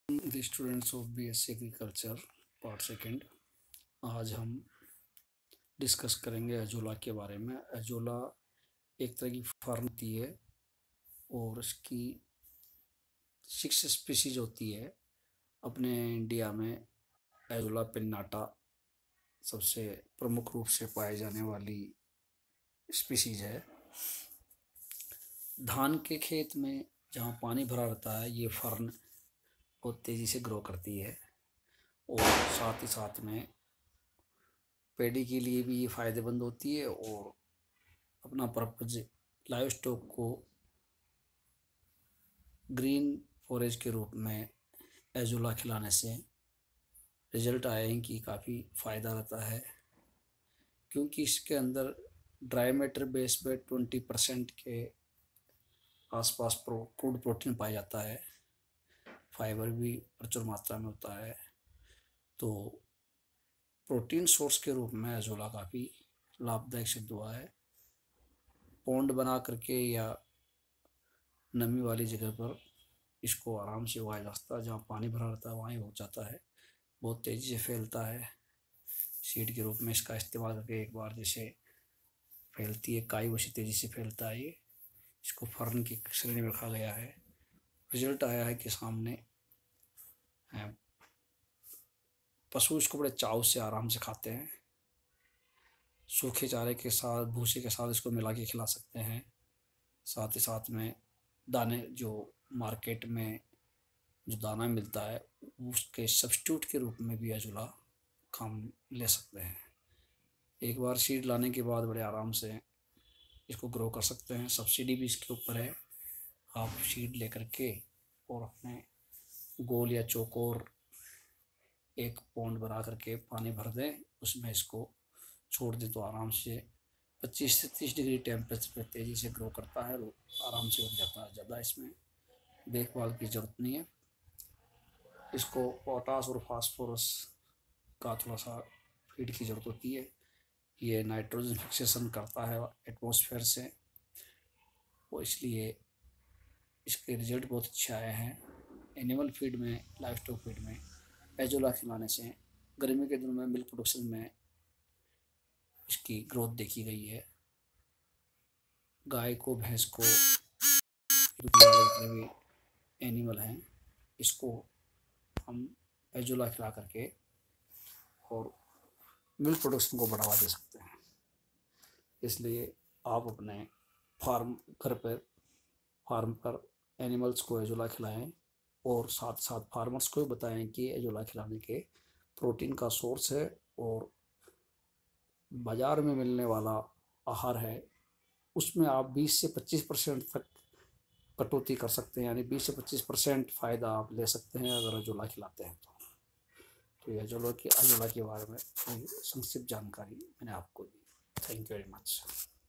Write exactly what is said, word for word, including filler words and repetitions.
The students of BSc agriculture part second. आज हम discuss करेंगे अजोला के बारे में। अजोला एक तरह की फर्न होती है और इसकी सिक्स स्पीसीज होती है। अपने इंडिया में अजोला पिन्नाटा सबसे प्रमुख रूप से पाई जाने वाली स्पीसीज है। धान के खेत में जहाँ पानी भरा रहता है ये फर्न बहुत तेज़ी से ग्रो करती है और साथ ही साथ में पैडी के लिए भी ये फ़ायदेमंद होती है और अपना पर्पज लाइव स्टॉक को ग्रीन फॉरेज के रूप में एजोला खिलाने से रिजल्ट आए हैं कि काफ़ी फ़ायदा रहता है, क्योंकि इसके अंदर ड्राई मैटर बेस पे ट्वेंटी परसेंट के आसपास प्रो क्रूड प्रोटीन पाया जाता है। फाइबर भी प्रचुर मात्रा में होता है, तो प्रोटीन सोर्स के रूप में अजोला काफ़ी लाभदायक सिद्ध हुआ है। पॉन्ड बना करके या नमी वाली जगह पर इसको आराम से उगाया जा सकता है। जहाँ पानी भरा रहता है वहाँ ही हो जाता है, बहुत तेज़ी से फैलता है। सीड के रूप में इसका इस्तेमाल करके एक बार जैसे फैलती है काई वैसे तेज़ी से फैलता है। ये इसको फर्न की श्रेणी में रखा गया है। रिजल्ट आया है कि सामने पशु इसको बड़े चाव से आराम से खाते हैं। सूखे चारे के साथ भूसे के साथ इसको मिला के खिला सकते हैं। साथ ही साथ में दाने जो मार्केट में जो दाना मिलता है उसके सब्स्टिट्यूट के रूप में भी अजोला काम ले सकते हैं। एक बार सीड लाने के बाद बड़े आराम से इसको ग्रो कर सकते हैं। सब्सिडी भी इसके ऊपर है। आप सीड लेकर के और अपने गोल या चौकोर एक पॉन्ड बना करके पानी भर दें, उसमें इसको छोड़ दें तो आराम से पच्चीस से तीस डिग्री टेम्परेचर पर तेज़ी से ग्रो करता है और आराम से उग जाता है। ज़्यादा इसमें देखभाल की ज़रूरत नहीं है। इसको पोटास और फास्फोरस का थोड़ा सा फीड की ज़रूरत होती है। ये नाइट्रोजन फिक्सेशन करता है एटमॉस्फेयर से, वो इसलिए इसके रिजल्ट बहुत अच्छे आए हैं। एनिमल फीड में, लाइव स्टॉक फीड में एजोला खिलाने से गर्मी के दिनों में मिल्क प्रोडक्शन में इसकी ग्रोथ देखी गई है। गाय को, भैंस को, जितने भी एनिमल हैं इसको हम एजोला खिला करके और मिल्क प्रोडक्शन को बढ़ावा दे सकते हैं। इसलिए आप अपने फार्म घर पर फार्म पर एनिमल्स को एजोला खिलाएं और साथ साथ फार्मर्स को भी बताएं कि एजोला खिलाने के प्रोटीन का सोर्स है और बाज़ार में मिलने वाला आहार है उसमें आप बीस से पच्चीस परसेंट तक कटौती कर सकते हैं, यानी बीस से पच्चीस परसेंट फ़ायदा आप ले सकते हैं अगर अजोला खिलाते हैं तो। तो ये अजोला के अजोला के बारे में संक्षिप्त जानकारी मैंने आपको दी। Thank you very much.